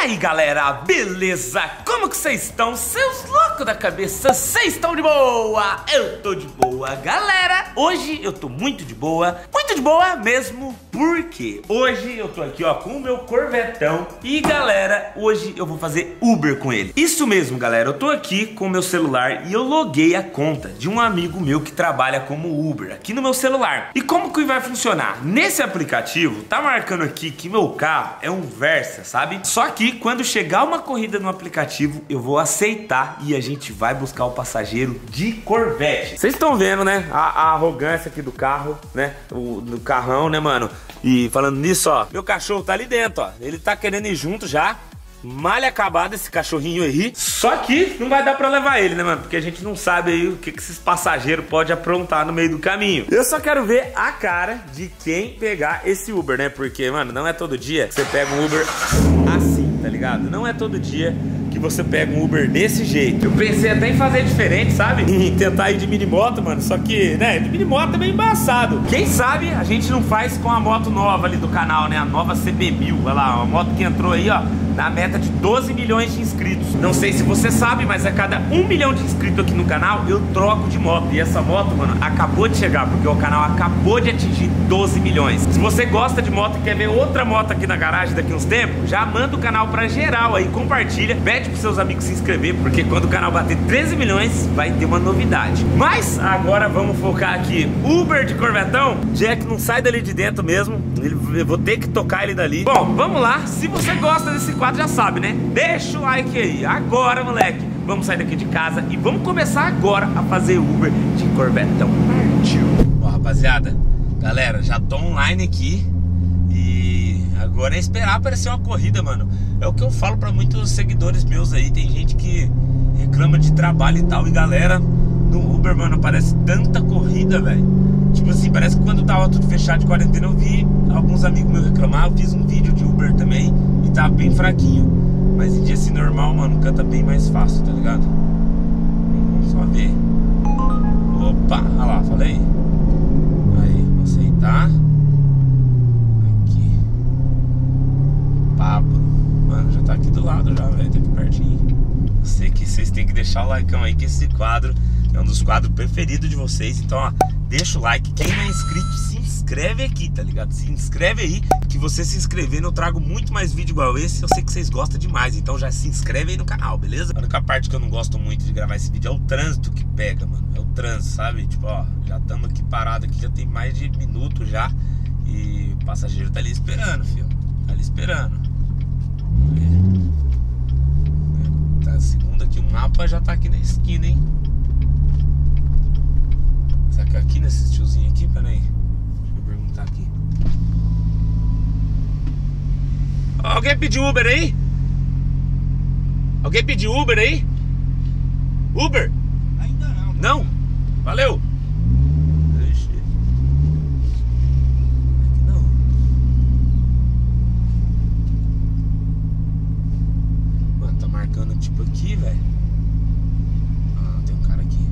aí galera, beleza? Como que vocês estão? Seus loucos da cabeça, vocês estão de boa? Eu tô de boa, galera. Hoje eu tô muito de boa mesmo, porque hoje eu tô aqui ó com o meu Corvetão. E galera, hoje eu vou fazer Uber com ele. Isso mesmo galera, eu tô aqui com o meu celular e eu loguei a conta de um amigo meu que trabalha como Uber aqui no meu celular. E como que vai funcionar? Nesse aplicativo, tá marcando aqui que meu carro é um Versa, sabe? Só que quando chegar uma corrida no aplicativo, eu vou aceitar e a gente vai buscar o passageiro de Corvette. Vocês estão vendo, né? A arrogância aqui do carro, né? Do carrão, né, mano? E falando nisso, ó, meu cachorro tá ali dentro, ó. Ele tá querendo ir junto já. Mal acabado esse cachorrinho aí. Só que não vai dar pra levar ele, né, mano? Porque a gente não sabe aí o que esses passageiros podem aprontar no meio do caminho. Eu só quero ver a cara de quem pegar esse Uber, né? Porque, mano, não é todo dia que você pega um Uber assim, tá ligado? Não é todo dia que você pega um Uber desse jeito. Eu pensei até em fazer diferente, sabe? Em tentar ir de minimoto, mano. Só que, né, de minimoto é meio embaçado. Quem sabe a gente não faz com a moto nova ali do canal, né? A nova CB1000. Olha lá, uma moto que entrou aí, ó, na meta de 12 milhões de inscritos. Não sei se você sabe, mas a cada 1 milhão de inscritos aqui no canal, eu troco de moto. E essa moto, mano, acabou de chegar, porque o canal acabou de atingir 12 milhões. Se você gosta de moto e quer ver outra moto aqui na garagem daqui uns tempos, já manda o canal pra geral aí, compartilha, pede pros seus amigos se inscrever, porque quando o canal bater 13 milhões, vai ter uma novidade. Mas agora vamos focar aqui. Uber de Corvetão, Jack não sai dali de dentro mesmo. Eu vou ter que tocar ele dali. Bom, vamos lá. Se você gosta desse quadro, já sabe, né? Deixa o like aí. Agora, moleque, vamos sair daqui de casa e vamos começar agora a fazer Uber de Corvetão. Partiu. Ó, rapaziada, galera, já tô online aqui. E agora é esperar aparecer uma corrida, mano. É o que eu falo pra muitos seguidores meus aí. Tem gente que reclama de trabalho e tal. E galera, no Uber, mano, parece tanta corrida, velho. Tipo assim, parece que quando tava tudo fechado de quarentena, eu vi alguns amigos meus reclamar. Eu fiz um vídeo de Uber também e tava bem fraquinho. Mas em dia assim normal, mano, canta bem mais fácil, tá ligado? Só ver. Opa, olha lá, falei. Aí, vou aceitar. Aqui. Pablo. Mano, já tá aqui do lado já, velho, tá aqui pertinho. Eu sei que vocês têm que deixar o like aí, que esse quadro é um dos quadros preferidos de vocês. Então, ó, deixa o like. Quem não é inscrito, se inscreve aqui, tá ligado? Se inscreve aí, que você se inscrevendo eu trago muito mais vídeo igual esse. Eu sei que vocês gostam demais, então já se inscreve aí no canal, beleza? A única parte que eu não gosto muito de gravar esse vídeo é o trânsito que pega, mano. É o trânsito, sabe? Tipo, ó, já estamos aqui parados aqui, já tem mais de minuto já. E o passageiro tá ali esperando, filho. Tá ali esperando. Tá, segundo aqui, o mapa já tá aqui na esquina, hein? Será que é aqui nesse tiozinho aqui? Pera aí. Deixa eu perguntar aqui. Alguém pediu Uber aí? Alguém pediu Uber aí? Uber? Ainda não. Não? Valeu. Ixi. Aqui não. Mano, tá marcando tipo aqui, velho. Ah, tem um cara aqui.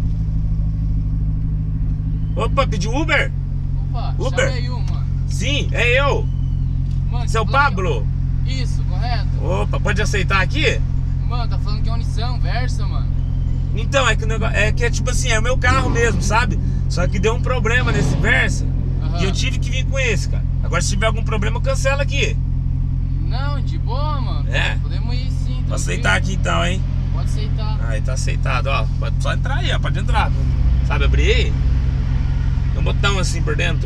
Opa, pediu Uber? Opa, Uber? chamei um, mano. Sim, é eu. Mano, Seu tá falando Pablo? Isso, correto. Opa, pode aceitar aqui? Mano, tá falando que é uma Nissan Versa, mano. Então, é que o negócio é tipo assim, é o meu carro mesmo, sabe? Só que deu um problema nesse Versa. E eu tive que vir com esse, cara. Agora se tiver algum problema, cancela aqui. Não, de boa, mano. É? Podemos ir sim, Vou tranquilo. aceitar aqui então, hein? Pode aceitar. Aí tá aceitado, ó. Pode só entrar aí, ó. Pode entrar. Sabe abrir aí? Tem um botão assim por dentro.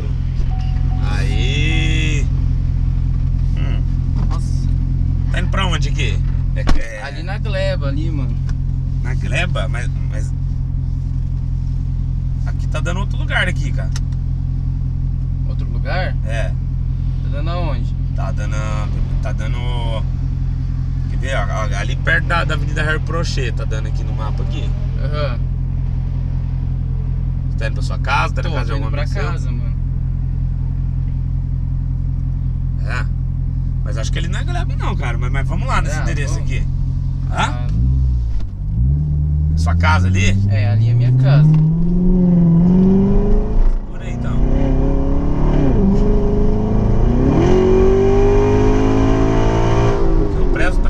Aí. Nossa. Tá indo pra onde aqui? Ali na gleba, ali, mano. Na gleba? Mas... Aqui tá dando outro lugar aqui, cara. Outro lugar? É. Tá dando aonde? Tá dando... Quer ver, ó, ali perto da Avenida Harry Prochet. Tá dando aqui no mapa aqui. Aham. Você tá indo pra sua casa? Tá indo pra casa de Tô indo alguma pra amigo seu? casa, mano. É. Mas acho que ele não é gleba não, cara. Mas vamos lá nesse endereço vamos. aqui. Hã? Ah, Sua casa ali? é, ali é minha casa. Por aí então. Eu prezo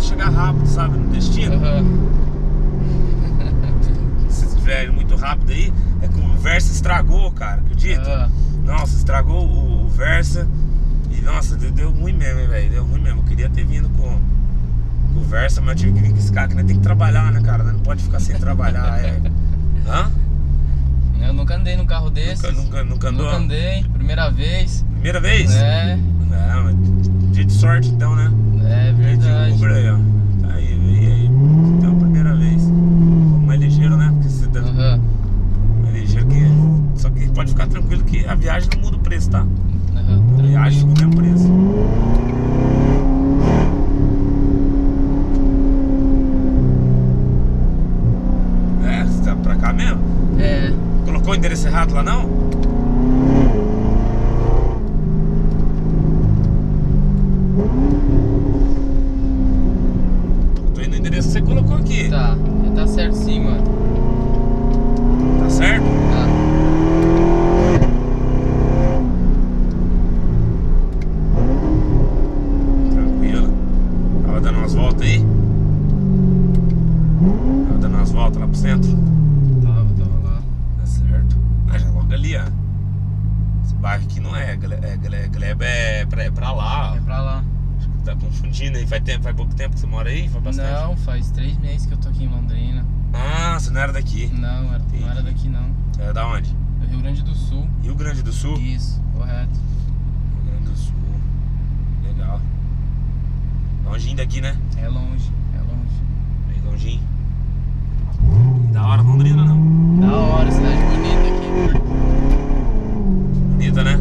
estragou, cara, acredita? Nossa, estragou o Versa. E nossa, deu ruim mesmo, hein, velho. Deu ruim mesmo. Eu queria ter vindo com o Versa, mas eu tive que vir com esse cara, que tem que trabalhar, né, cara? Não pode ficar sem trabalhar, Hã? Eu nunca andei num carro desses. Nunca andou? Nunca andei, primeira vez. Primeira vez? É. Mas dia de sorte então, né? É verdade. De Uber aí, ó. Tá aí, veio aí. Então, primeira vez. Mais ligeiro, né? Porque você deve... Mais ligeiro que... Só que pode ficar tranquilo que a viagem não muda o preço, tá? A viagem fica o mesmo preço. É, você tá pra cá mesmo? É. Colocou o endereço errado lá, não? Eu tô indo no endereço que você colocou aqui. Tá, já tá certo sim, mano. Tá certo? Tá. Tranquilo. Tava dando umas voltas aí. Tava dando umas voltas lá pro centro. Tava lá. Tá certo. Ah, já logo ali, ó. Esse bairro aqui não é Gleba, é pra lá, ó. É pra lá. Acho que tá confundindo aí. Faz pouco tempo que você mora aí? Faz bastante? Não, faz 3 meses que eu tô aqui em Londrina. Ah, você não era daqui? Não, não era daqui não. Você era da onde? Do Rio Grande do Sul. Rio Grande do Sul? Isso, correto. Rio Grande do Sul. Legal. Longinho daqui, né? É longe. Bem longinho. Da hora, Londrina ou não? Da hora, cidade bonita aqui. Bonita, né?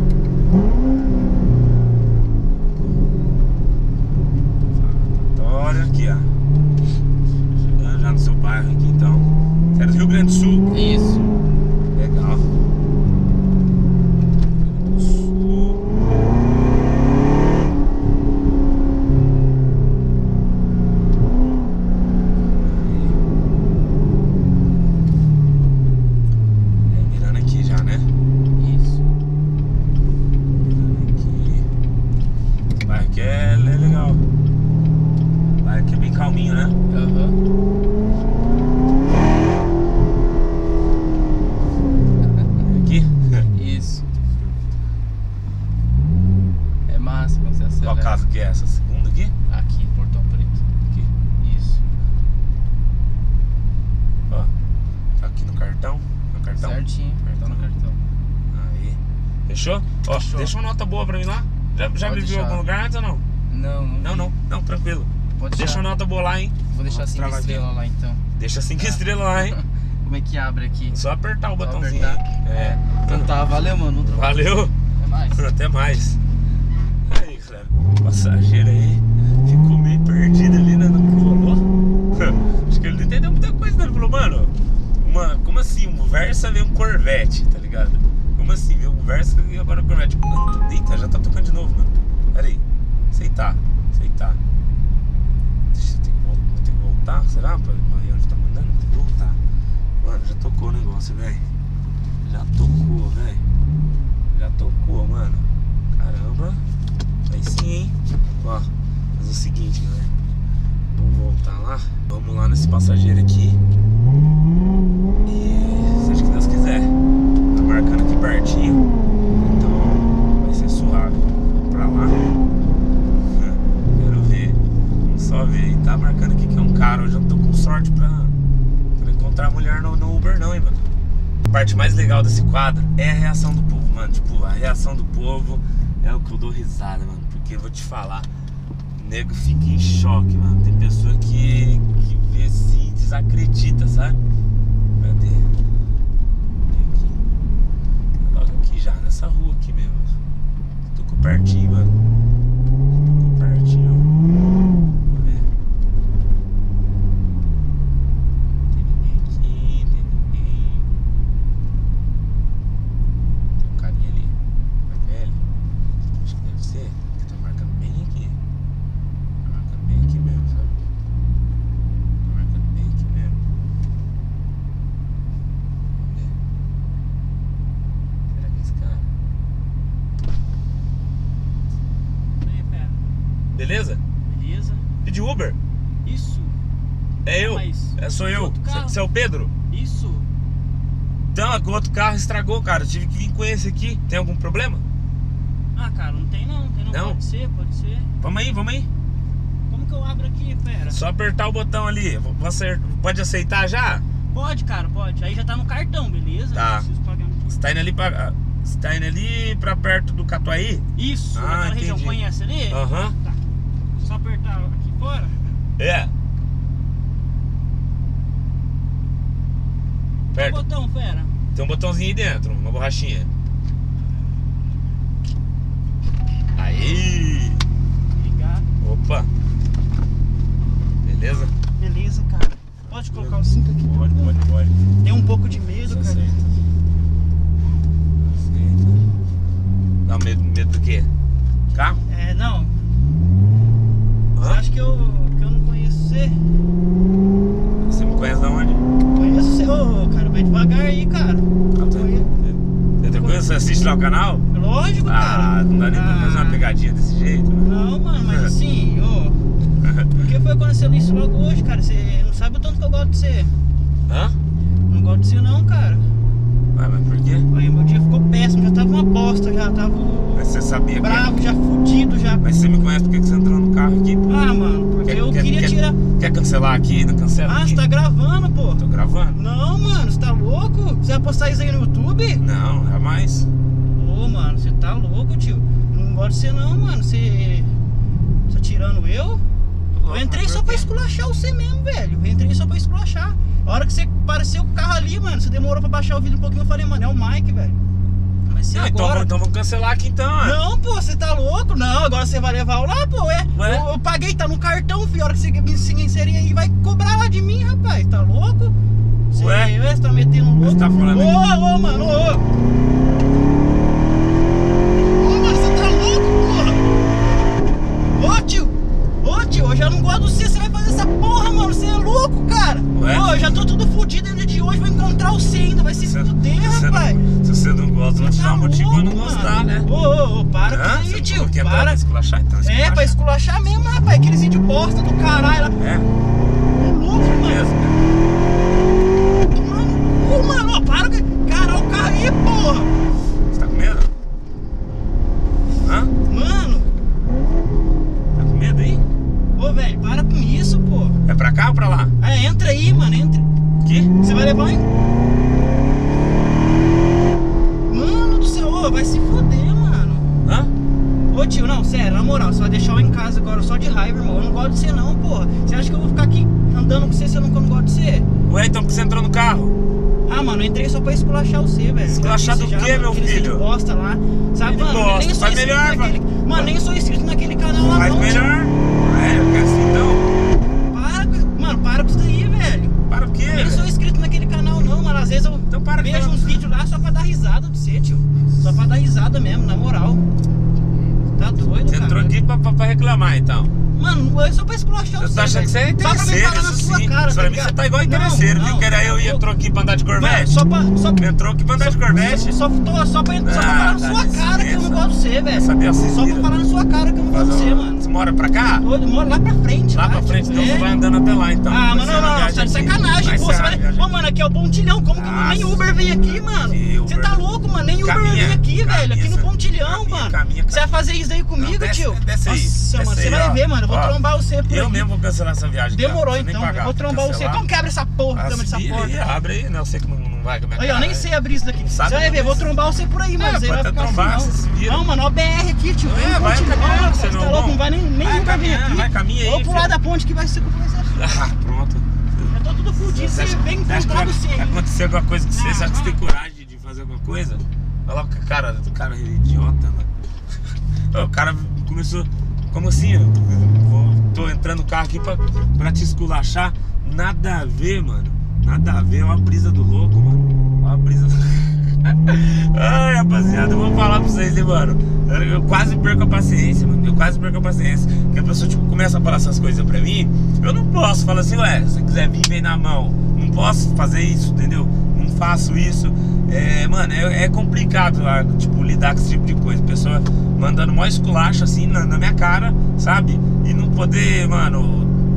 Vitória aqui, ó. Chegando já no seu bairro aqui, então. Você é do Rio Grande do Sul? Isso. Legal. Rio Grande do Sul. Virando aqui já, né? Isso. Virando aqui. Esse bairro aqui é legal. O bairro aqui é bem calminho, né? Aqui? Isso. É massa quando você acelera. Qual casa que é essa? Segunda aqui? Aqui, Portão Preto. Aqui. Isso. Ó. Tá aqui no cartão. No cartão. Certinho, tá no cartão. Aí. Fechou? Ó, Fechou. deixa uma nota boa pra mim lá. Já Pode me viu em deixar. algum lugar antes ou não? Não, tranquilo. Pode Deixa deixar. uma nota boa lá, hein? Vou deixar 5 Mostrar estrelas lá então. Deixa 5 estrelas lá, hein? Como é que abre aqui? Só apertar o botãozinho apertar. aí. É. Então tá, valeu, mano. Valeu. Até mais. Até mais. Aí, galera. O passageiro aí ficou meio perdido ali, né? No que rolou. Acho que ele não entendeu muita coisa, né? Ele falou, mano, como assim? Um Versa veio um Corvette, tá ligado? Como assim? Veio um Versa e agora um Corvette. Eita, já tá tocando de novo, mano. Pera aí. Aceitar. Deixa eu ter que voltar. Será? Pra aí onde tá mandando? Tem que voltar. Mano, já tocou o negócio, velho. Já tocou, mano. Caramba. Aí sim, hein? Ó, fazer o seguinte, galera. Vamos voltar lá. Vamos lá nesse passageiro aqui. E seja o que Deus quiser. Tá marcando aqui pertinho. Então vai ser suave. Vamos pra lá. Quero ver. Vamos só ver. E tá marcando aqui que é um cara. Eu já tô com sorte pra encontrar a mulher no Uber não, hein, mano. A parte mais legal desse quadro é a reação do povo, mano. Tipo, a reação do povo é o que eu dou risada, mano. Porque eu vou te falar, o nego fica em choque, mano. Tem pessoa que vê assim, desacredita, sabe? Cadê? Aqui. Logo aqui já, nessa rua aqui mesmo. Tô com pertinho, mano. Tô com pertinho. Vamos ver. Tem ninguém aqui, tem ninguém. Tem um carinha ali, mais velho. Acho que deve ser, que tá marcando bem aqui. Tá marcando bem aqui mesmo, sabe? Tá marcando bem aqui mesmo. Vamos ver. Será que é esse cara? Aí, pera. Beleza? Beleza? Pedi Uber? Isso. É eu? Mas Sou eu. outro carro? Você é o Pedro? Isso. Então, é que o outro carro estragou, cara. Eu tive que vir com esse aqui. Tem algum problema? Ah, cara, não tem não. Não? Pode ser. Vamos aí. Como que eu abro aqui, fera? Só apertar o botão ali. Pode aceitar já? Pode, cara, pode. Aí já tá no cartão, beleza? Tá. Não preciso pagar muito. Você tá indo ali pra perto do Catuaí? Isso, Ah, aquela região, entendi. conhece ali? Aham. Tá. Só apertar aqui fora. É. Qual Perto. botão, fera? Tem um botãozinho aí dentro, uma borrachinha. Aí. Ligar. Opa. Beleza? Beleza, cara. Pode colocar o cinto aqui. Pode. Tem um pouco de medo, cara. Aceita. Dá medo do quê? Carro? É, não. Você Hã? acha que eu não conheço você? Você me conhece de onde? Conheço você. Ô, cara, vai devagar aí, cara. Você tranquilo? Você assiste lá o canal? Lógico, cara. Ah, não dá nem pra fazer uma pegadinha desse jeito. Não, mano, mas assim, por que foi acontecendo isso logo hoje, cara? Você não sabe o tanto que eu gosto de você. Hã? Não gosto de você não, cara. Ué, mas por quê? Aí meu dia ficou péssimo, já tava uma bosta, já tava Mas você sabia bravo, já fudido, já. Mas você me conhece porque que você entrou no carro aqui? Pô? Ah, mano, porque eu queria tirar. Quer cancelar aqui? Não cancela Ah, aqui? você tá gravando, pô. Tô gravando? Não, mano, você tá louco? Você vai postar isso aí no YouTube? Não, jamais. Ô, mano, você tá louco, tio. Não gosto de você não, mano. Você tá tirando eu? Eu entrei só pra esculachar você mesmo, velho. Eu entrei só pra esculachar. A hora que você apareceu com o carro ali, mano, você demorou pra baixar o vídeo um pouquinho, eu falei, mano, é o Mike, velho. Mas se Não, agora... então vamos cancelar aqui então. Não, pô, você tá louco? Não, agora você vai levar o lá, pô, é. Ué? Eu paguei, tá no cartão, filho. A hora que você me inserir aí, vai cobrar lá de mim, rapaz. Tá louco? Ué? Você tá metendo louco? Você tá falando aí? Ô, mano, ô. Ô, mano, você tá louco, porra? Ô, tio, eu já não gosto de você. Você vai fazer essa porra, mano. Você é louco, cara. Ué? Ô, eu já tô tudo fudido ainda de hoje. Vou encontrar você ainda. Vai se fuder, rapaz. Se você não gosta, eu vou te dar um motivo pra não gostar, né? Ô, para com isso aí, tio. Porque é Para. pra esculachar, então É, pra esculachar mesmo, rapaz. Aqueles vídeos bosta do caralho lá. É, É louco, beleza, mano. cara. Mano, ó, para com. Caralho, o carro aí, porra. Você tá com medo? Hã? Mano. Tá com medo aí? Ô, velho, para com isso, pô. É pra cá ou pra lá? É, entra aí, mano, entra. Aqui? Você vai levar em. Mano do céu, ô, vai se foder, mano. Hã? Ô, tio, não, sério, na moral, você vai deixar eu em casa agora só de raiva, irmão. Eu não gosto de você, não, porra. Você acha que eu vou ficar aqui andando com você se eu não gosto de você? Ué, então por que você entrou no carro? Ah, mano, eu entrei só pra esculachar você, velho. Esculachar do quê, meu Aquele filho? vídeo bosta lá. Sabe, Que mano, bosta? nem sou Faz inscrito melhor, naquele... mano. Mano, nem sou inscrito naquele canal lá, Faz não. melhor. É, eu quero assim então. Mano, para com isso daí, velho. Para o quê? Nem sou velho? inscrito naquele canal, não, mano. Às vezes eu Então para de vejo falar. uns vídeos lá só pra dar risada de você, tio. Só pra dar risada mesmo, na moral. Tá doido, Você cara. entrou aqui pra reclamar, então. Mano, é só pra esculachar Eu você, tô achando que você é velho. Só pra me interesseiro, falar na isso sua sim. cara, Pra mim ligado? você tá igual interesseiro, Não, viu? Que era eu e eu- entrou aqui pra andar de Mano, Corvette. só pra Entrou aqui pra andar de Corvette. Só pra falar na tá sua cara que eu não gosto de você, velho. Sabia Só pra assistir. falar na sua cara que eu não gosto de você, mano. Você mora pra cá? Eu moro lá pra frente, Lá pra tipo, frente, então é. você vai andando até lá, então. Ah, Vai mano, ser não, uma tá viagem de aqui. sacanagem, Vai pô. ser Você uma vai... viagem Ô, mano, aqui é o Pontilhão. Como que Nossa. nem Uber vem aqui, mano? Que Você Uber? tá louco, mano? Nem Uber Caminha, vem aqui, velho. Aqui no caminha, Pontilhão, caminha, mano. caminha, Você vai fazer isso aí comigo, Não, desce- tio? desce aí, Nossa, mano, desce você aí, vai ó. ver, mano. Eu vou Ó, trombar você por Eu aí. mesmo vou cancelar essa viagem. Demorou, cara. Não precisa nem então. pagar, Eu vou trombar você. cancelar. Como que abre essa porra também dessa Vira porta? aí, abre aí, né? Eu sei que não vai com a minha Aí, cara. eu nem sei abrir isso daqui. Não Você sabe, vai ver, não. vou trombar você por aí, mano. É, Você vai pode ficar trombar, assim, você se não. vira. Não, mano, ó, BR aqui, tio. É, Vem no vai Pontilhão, caminhando, rapaz. você Tá não louco? bom. Não vai nem Vai Uber vir caminhando, aqui. vai, caminha aí, Vou pular filho. da ponte que vai ser com você. Ah, pronto. Eu tô tudo fudido. Você vem acha que encontrar você vai aí. acontecer alguma coisa com você? Você acha que você Não. tem coragem de fazer alguma coisa? Olha lá o cara do cara idiota, mano. O cara começou. Como assim? Tô entrando no carro aqui pra te esculachar. Nada a ver, mano. Nada a ver. É uma brisa do louco, mano. Uma brisa do... Ai, rapaziada, eu vou falar pra vocês, hein, mano. Eu quase perco a paciência, mano. Eu quase perco a paciência. Porque a pessoa, tipo, começa a falar essas coisas pra mim. Eu não posso falar assim, ué, se você quiser vir, vem na mão. Não posso fazer isso, entendeu? Não faço isso. Mano, é complicado, tipo, lidar com esse tipo de coisa. Pessoa mandando mó esculacho assim na minha cara, sabe? E não poder, mano,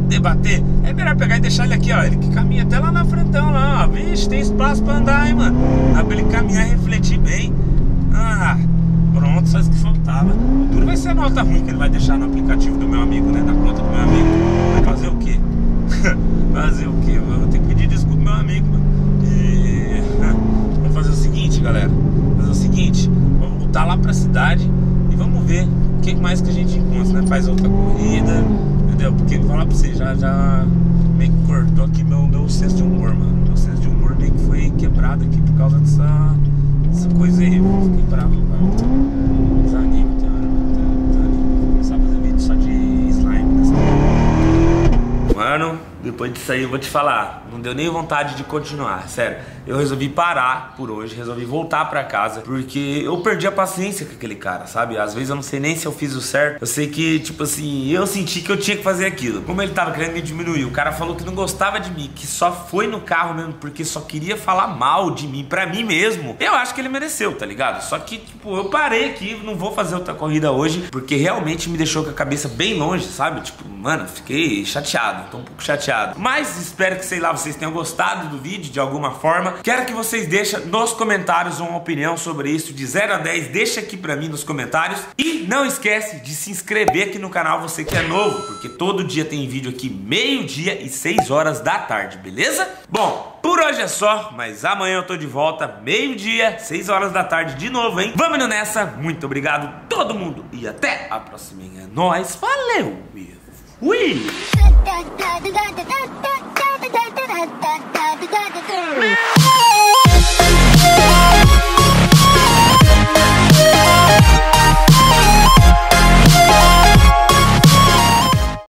debater, é melhor pegar e deixar ele aqui, ó. Ele que caminha até lá na frentão, lá, ó. Vixe, tem espaço pra andar, hein, mano. Dá pra ele caminhar e refletir bem. Ah, pronto, só isso que faltava. O duro vai ser a nota ruim que ele vai deixar no aplicativo do meu amigo, né? Na conta do meu amigo. Vai fazer o quê? Fazer o quê? Eu vou ter que pedir desculpa pro meu amigo, mano. E... vamos fazer o seguinte, galera. Fazer o seguinte, vamos voltar lá pra cidade e vamos ver o que mais que a gente encontra, né? Faz outra corrida, entendeu? Porque, vou falar pra você, já meio que cortou aqui meu senso de humor, mano. Meu senso de humor meio que foi quebrado aqui por causa dessa coisa aí, mano. Fiquei bravo, mano. Desanimo, desanimo. Vou começar a fazer vídeo só de slime nessa. Mano, depois disso aí eu vou te falar, não deu nem vontade de continuar, sério. Eu resolvi parar por hoje, resolvi voltar pra casa, porque eu perdi a paciência com aquele cara, sabe? Às vezes eu não sei nem se eu fiz o certo. Eu sei que, tipo assim, eu senti que eu tinha que fazer aquilo. Como ele tava querendo me diminuir, o cara falou que não gostava de mim, que só foi no carro mesmo porque só queria falar mal de mim, pra mim mesmo. Eu acho que ele mereceu, tá ligado? Só que, tipo, eu parei aqui, não vou fazer outra corrida hoje, porque realmente me deixou com a cabeça bem longe, sabe? Tipo, mano, fiquei chateado, tô um pouco chateado. Mas espero que, sei lá, vocês tenham gostado do vídeo de alguma forma. Quero que vocês deixem nos comentários uma opinião sobre isso, de 0 a 10, deixa aqui pra mim nos comentários. E não esquece de se inscrever aqui no canal, você que é novo, porque todo dia tem vídeo aqui, meio-dia e 6 horas da tarde, beleza? Bom, por hoje é só, mas amanhã eu tô de volta, meio-dia, 6 horas da tarde de novo, hein? Vamos indo nessa, muito obrigado todo mundo e até a próxima. É nóis, valeu e fui!